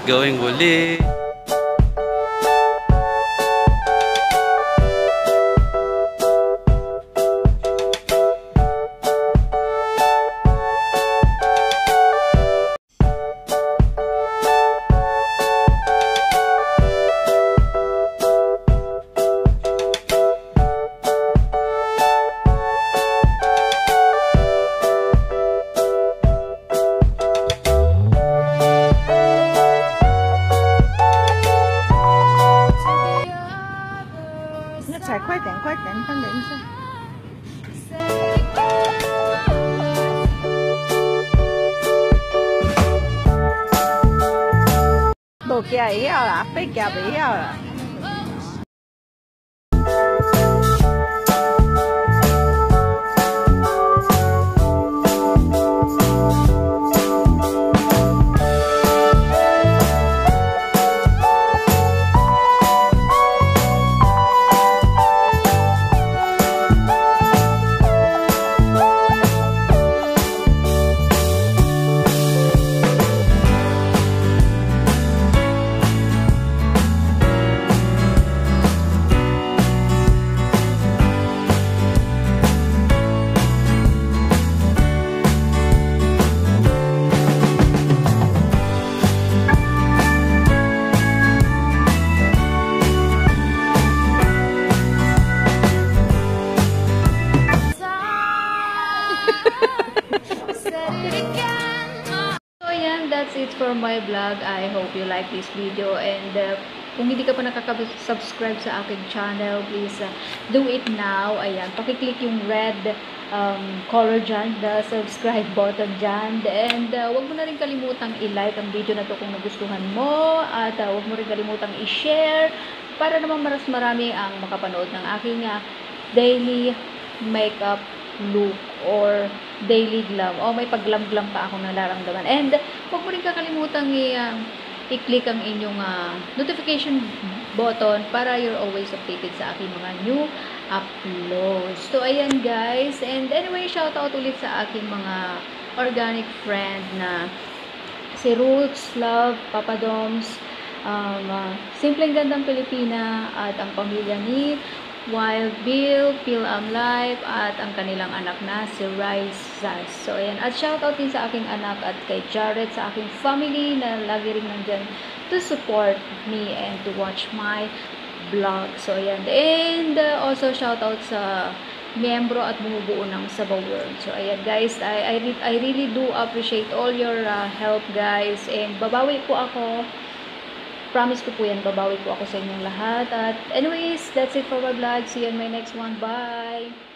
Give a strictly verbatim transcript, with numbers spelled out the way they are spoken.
Going huli. Đồ kia ấy à, phải kia ấy à. That's it for my vlog. I hope you like this video, and uh, kung hindi ka pa nakaka-subscribe sa aking channel, please uh, do it now. Ayan, pakiclick yung red um, color dyan, the subscribe button dyan, and uh, huwag mo na rin kalimutang i-like ang video na to kung nagustuhan mo, at uh, huwag mo rin kalimutang i-share para naman maras marami ang makapanood ng aking uh, daily makeup look or daily glam. O, may pag-glam-glam pa akong nararamdaman. And huwag mo rin kakalimutan i- i-click ang inyong uh, notification button para you're always updated sa aking mga new uploads. So, ayan guys. And anyway, shoutout ulit sa aking mga organic friend na si Roots, Love, Papa Doms, um, uh, Simpleng Gandang Pilipina, at ang pamilya ni Wild Bill, P A Life, at ang kanilang anak na si Rice. So, ayan. At shoutout din sa aking anak at kay Jared, sa aking family na lagi rin nandyan to support me and to watch my vlog. So, ayan. And uh, also shoutout sa miyembro at bumubuo ng Sabaw World. So, ayan guys. I, I, I really do appreciate all your uh, help guys. And babawi po ako. Promise ko po yan, babawi po ako sa inyong lahat. At anyways, that's it for my vlog. See you in my next one. Bye!